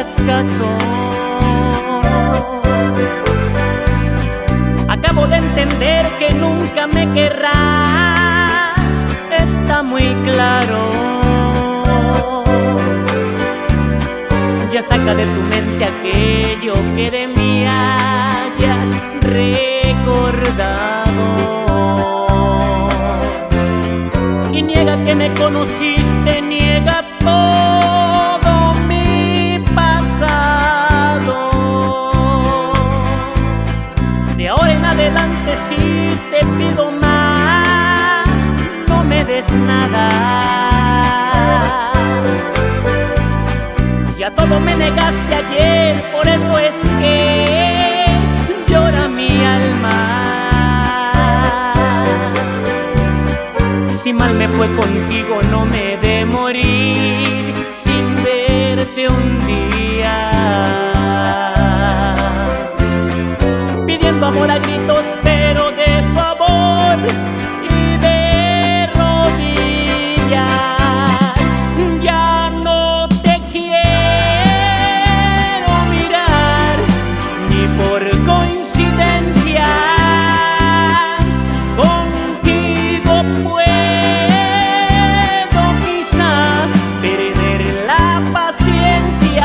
hagas caso. Acabo de entender que nunca me querrás, está muy claro. Ya saca de tu mente aquello que de mí hayas recordado. Y niega que me conociste, niega todo mi pasado. De ahora en adelante si te pido más, no me des nada. Ya todo me negaste ayer, por eso es que llora mi alma. Si mal me fue contigo, no me he de morir sin verte un día. Pidiendo amor a gritos, pero de favor y de rodillas. Ya no te quiero mirar, ni por coincidencia. Contigo puedo quizá perder la paciencia.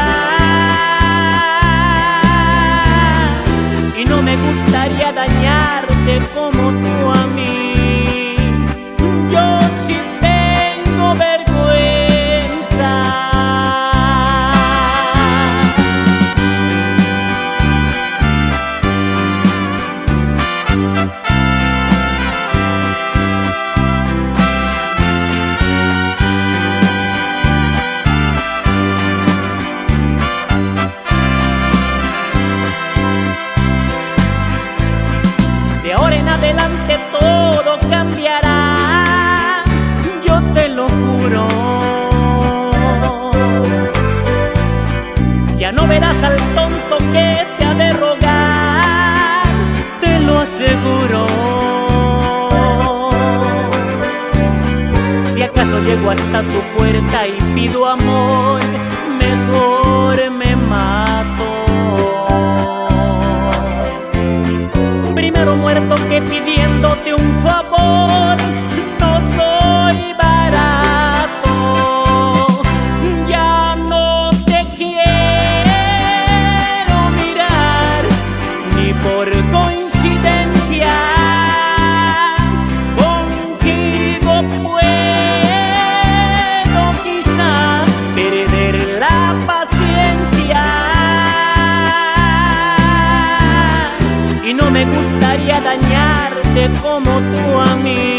Y no me gustaría dañarte como tú a mí. Yo sí tengo vergüenza. De ahora en adelante todo cambiará, yo te lo juro. Ya no verás al tonto que te ha de rogar, te lo aseguro. Si acaso llego hasta tu puerta y pido amor, mejor me mato. Primero muerto que pidiéndote un favor, no soy barato. Ya no te quiero mirar, ni por coincidencia. Contigo puedo quizá perder la paciencia. Y no me gustaría dañarte como tú a mí.